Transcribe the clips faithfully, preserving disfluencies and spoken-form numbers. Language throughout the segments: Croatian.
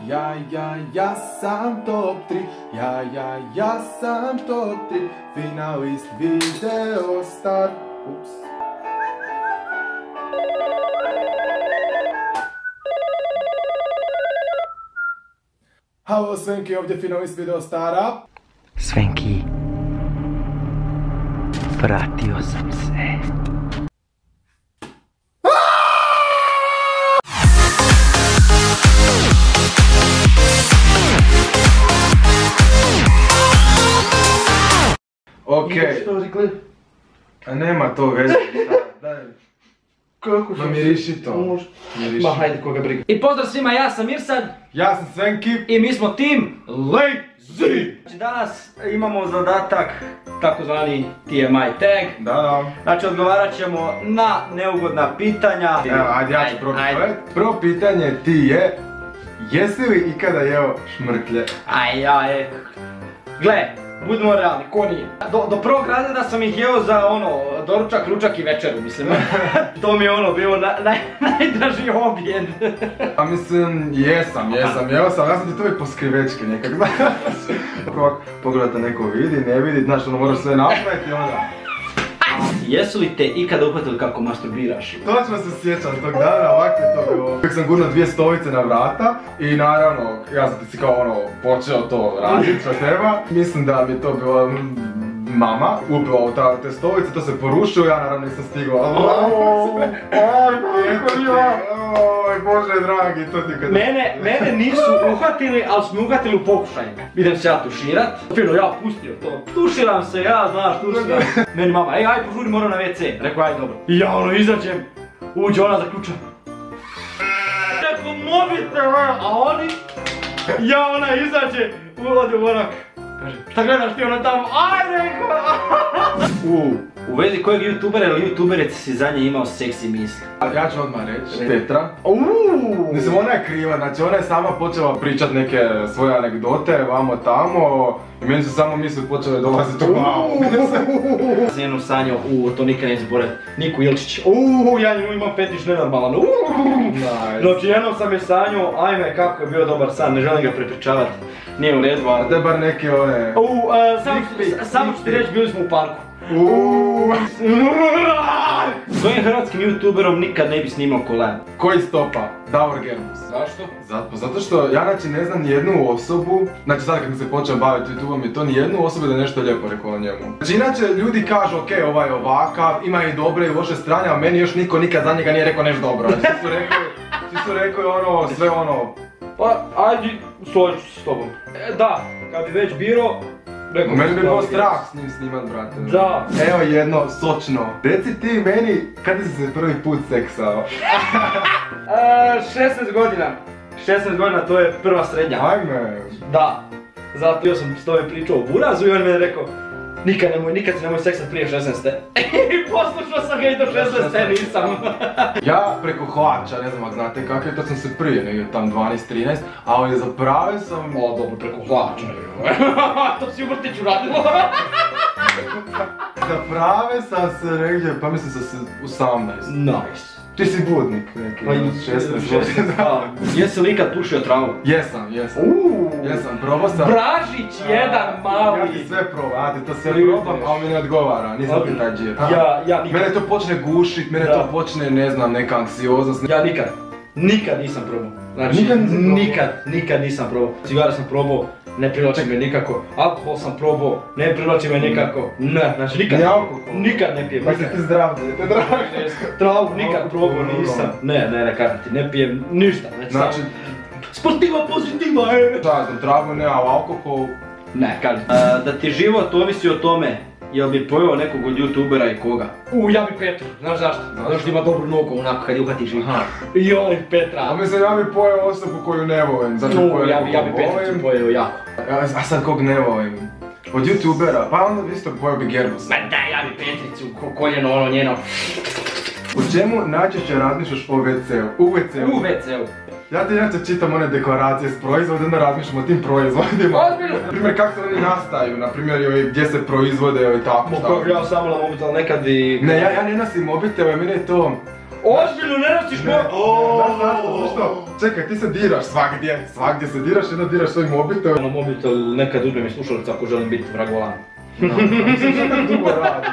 Ja, ja, ja sam top tri, ja, ja, ja sam top tri, finalist Video Star. Ups. Halo Svenki, ovdje finalist Video Stara. Svenki, vratio sam se. Okej. Što rekli? A nema to veze. Daj. Kako Ma miriši to. Može. Miriši. Ma hajde koga briga. I pozdrav svima, ja sam Mirsad. Ja sam Svenki. I mi smo tim Lazy. Znači danas imamo zadatak takozvani T M I tag. Da, da. Znači odgovarat ćemo na neugodna pitanja. Evo, ajde, ja ću prvo pitanje. Prvo pitanje ti je, jesi li ikada jeo šmrklje? Aj ja je. Gle, budimo realni, ko nije? Do, do prvog razreda sam ih jeo za ono, doručak, ručak i večeru, mislim. To mi je ono bilo na, naj, najdraži objed. A mislim, jesam, jesam, jeo sam, ja sam ti to i po skrivečki nekak, znaš. Prvo pogledate neko vidi, ne vidi, znaš ono moraš sve napraviti i onda... Jesu li te ikada uhvatili kako masturbiraš? Točno se sjećam tog dana, ovak je to bilo. Uvijek sam gurnuo dvije stolice na vrata i naravno, ja sam ti si kao ono, počeo to radit što treba. Mislim da mi to bila mama, upila u ta, te stolice, to se porušilo, ja naravno nisam stigao. Oj, Bože dragi, to ti kad... Mene, mene nisu uhvatili, ali su me uhvatili u pokušaju. Idem se ja tuširat. Fino, ja pustio to. Tuširam se, ja znaš, tuširam. Meni mama, ej, aj požuri, moram na ve ce. Rekao, aj dobro. I ja ono izađem, uđe ona zaključa. Rekao, mobitel, a oni... Ja ona izađe, ulazi u onak. Kaže, šta gledaš ti ono tamo? Aj, rekao! U, u vezi kojeg youtubera ili youtuberec si za nje imao seksi misli? Ja ću odmah reći, Petra. Uuuu! Mislim, ona je kriva, znači ona je sama počela pričat neke svoje anegdote, vamo tamo. I meni su samo misli počele dolaziti u glavu. Sam jednom sanjao, uuu, to nikad ne zaboravim, Niku Ilčić. Uuu, ja njemu imam fetiš nenormalan, uuu. Znači jednom sam je sanjao, ajme kako je bio dobar san, ne želim ga prepričavati. Nije u redu, ali... Da je bar neke one... Uuu, samo ću ti reći, bili smo u parku. Uuuu. S kojim hrvatskim youtuberom nikad ne bi snimao kolab? Koji stopa? Davor Gerbus. Zašto? Zato, zato što ja znači ne znam nijednu osobu, znači sad kad se počeo baviti YouTubeom i to nijednu osobu da je nešto lijepo rekao o njemu. Znači inače ljudi kažu okej, okay, ovaj je ovakav, ima i dobre i loše strane, a meni još niko nikad za njega nije rekao nešto dobro. Svi su rekli, svi su rekli ono, sve ono... Pa, ajde, složit ću se s tobom. E, da, kad bi već biro, rekao... Meni bi bilo strah s njim snimat, brate. Da. Evo jedno, sočno. Reci ti meni, kada si se prvi put seksao? e, šesnaest godina. šesnaest godina, to je prva srednja. Ajme. Da. Zato ja sam s tome pričao o burazu i on mi je rekao nikad nemoj, nikad se nemoj seksat prije šesnaeste. I poslušao sam ga i do šesnaeste nisam. Ja preko hlača, ne znam ako znate kako je, to sam se prije, negdje tam dvanaest trinaest, ali za prave sam... O, dobro, preko hlača. To si u vrtiću radilo. Za prave sam se negdje, pa mislim sam se osamnaest. Nice. Ti si budnik neki, šesnaest godina. Jesi li ikad pušio travu? Jesam, jesam. Jesam, probao sam. Bražić jedan mali. Ja ti sve probam, ja ti to sve probam, ali mi ne odgovara, nisam ti taj džir. Ja, ja nikad. Mene to počne gušit, mene to počne, ne znam, neka anksioznost. Ja nikad, nikad nisam probao. Znači, nikad nisam probao? Nikad, nikad nisam probao. Cigare sam probao, ne privlači me nikako. Alkohol sam probao, ne privlači me nikako. Ne, znači nikad. Ni alkohol? Nikad ne pijem. Mislim ti zdrav, te drago. Travu nikad probao nisam. Ne, ne, ne kažem ti, ne pijem ništa. Znači... Sportiva pozitiva, e! Šta znam, travu ne, ali alkohol... Ne, kažem. Da ti život ovisi o tome, jel bi pojeo nekog od youtubera i koga? U, ja bi Petru, znaš zašto? Zato što ima dobru nogu onako kad je uhvatiš i... Joj, Petra! A mislim, ja bi pojeo osobu koju ne volim, zato pojeo ja, ja bi Petricu pojeo jako. A sad kog ne volim? Od youtubera, pa onda isto pojeo bi Gerbus. Ma daj, ja bi Petricu, koljeno ono njeno. U čemu najčešće razmišljaš o ve ceu? U ve ceu? U ve ceu. Ja ti inače čitam one deklaracije s proizvodima, onda razmišljam o tim proizvodima. Ozbiljno? Naprimjer, kako se oni nastaju, naprimjer gdje se proizvode i tako šta. Ja samo na mobitel nekad i... Ne, ja, ja ne nosim mobitel, meni je to... Ozbiljno ne nosiš mobitel? Znaš zašto? Zašto? Čekaj, ti se diraš svagdje, svagdje se diraš, jedno diraš svoj mobitel. Ono mobitel nekad uzmem i slušalicu ako želim biti vrag volana. No, mislim što tako dugo radiš.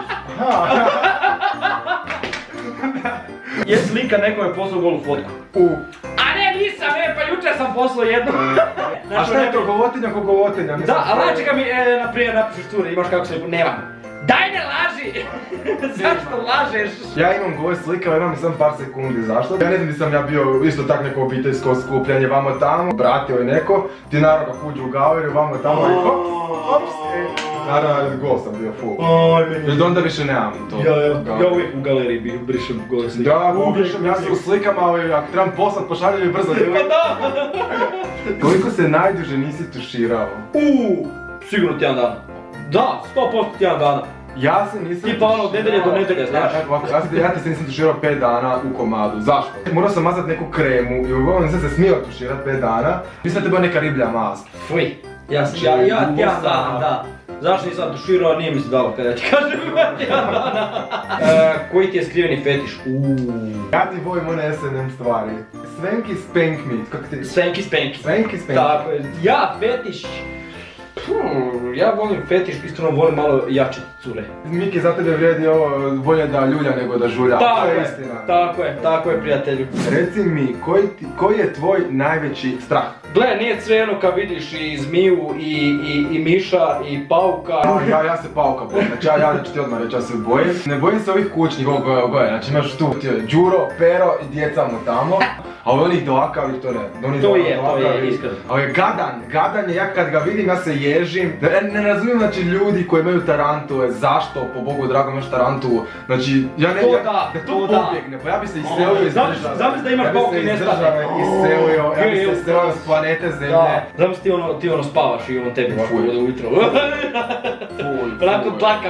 Jesi li ikad nekome poslao golu fotku? U. A ne, nisam, e, pa jučer sam poslao jednu. A šta je to, govotinja ko govotinja? Da, ali znači kad mi, e, naprijed napišeš cure, imaš kako se, nemam. Daj ne laži! Zašto lažeš? Ja imam gove slika, imam sam par sekundi, zašto? Ja ne znam di sam ja bio isto tak neko obiteljsko skupljanje vamo tamo, bratio je neko, ti naravno kako uđu u galeriju vamo tamo i hops, hops, e, naravno gol sam bio full. Aj, meni. Jer onda više nemam to. Ja, ja, ja uvijek u galeriji bi brišem gole slike. Da, obrišem, ja sam u slikama, ali ako trebam poslat, pošaljem mi brzo. Pa da! Koliko se najduže nisi tuširao? Uuu, sigurno tjedan dana. Da, sto posto tjedan dana. Ja se nisam Tipa ono, od nedelje do nedelje, znaš. Ja, ovako, ja, se- ja te se nisam tuširao pet dana u komadu. Zašto? Morao sam mazat neku kremu i uglavnom nisam se smio tuširat pet dana. Mislim da te bila neka riblja mast. Fuj. Ja, ja, ja tjedan dana, da. Zašto nisam tuširao, nije mi se dalo kada ti kažem tjedan dana. E, koji ti je skriveni fetiš? Uuu. Ja ti volim one S and M stvari. Svenki spank me, kako ti... Svenki spenki. Svenki spank. Tako je. Ja fetiš... Hmm, ja volim fetiš, iskreno volim malo jače cure. Miki, za tebe vrijedi ovo bolje da ljulja nego da žulja. Tako To je je, istina. tako je, tako je prijatelju. Reci mi, koji, ti, koji je tvoj najveći strah? Gle, nije sve jedno kad vidiš i zmiju, i, i, i miša, i pauka. Ja, ja se pauka bojim, znači ja, ja ću ti odmah reći, ja se bojim. Ne bojim se ovih kućnih ogoja, ogoja, znači imaš tu ti je Đuro, Pero i djeca mu tamo. A od onih dlakavih to ne. Onih To je, to je, dlakavih. iskreno. A je gadan, gadan je, ja kad ga vidim ja se ježim. Ne, ne razumijem znači ljudi koji imaju tarantule, zašto po Bogu drago imaš tarantu. Znači, ja ne, To ja, da, da to to da. pobjegne, pa ja bi se iselio iz Zamisli- države. zamisli da imaš Ja bi pauke se i ne iz stane. države iselio, ja bi se Ej, iselio s planete Zemlje. Da, zamisli ti ono, ti ono spavaš i on tebi ovako Fuj. ode ujutro. Fuj, Onako fuj. tlaka.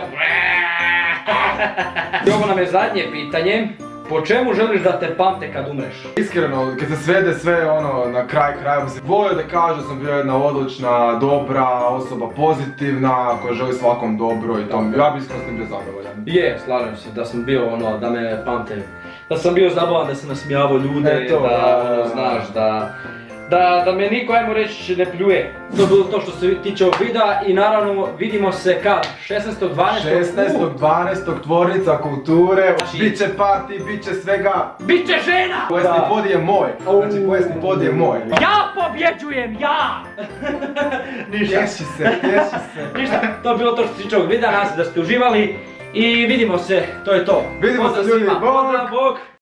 I ovo nam je zadnje pitanje. Po čemu želiš da te pamte kad umreš? Iskreno, kad se svede sve ono na kraj kraja, se volio da kažu da sam bio jedna odlična, dobra osoba, pozitivna, koja želi svakom dobro i to. Ja bi iskreno s tim bio zadovoljan. Je, slažem se da sam bio ono, da me pamte. Da sam bio zabavan, da sam nasmijavao ljude, E, to, da, da, ono, da. znaš, da... Da, da me niko, ajmo reći, ne pljuje. To je bilo to što se tiče ovog videa i naravno vidimo se kad? šesnaestog dvanaestog šesnaestog dvanaestog tvornica kulture, Znači- bit će party, bit će svega. Bit će žena! Povijesni pod je moj, znači povijesni pod je moj. Ja pobjeđujem, ja! Ništa. Tješi se, tješi se. Ništa, to je bilo to što se tiče ovog videa, nadam se da ste uživali i vidimo se, to je to. Vidimo se, Pozdrav ljudi, svima, bok! pozdrav, bok!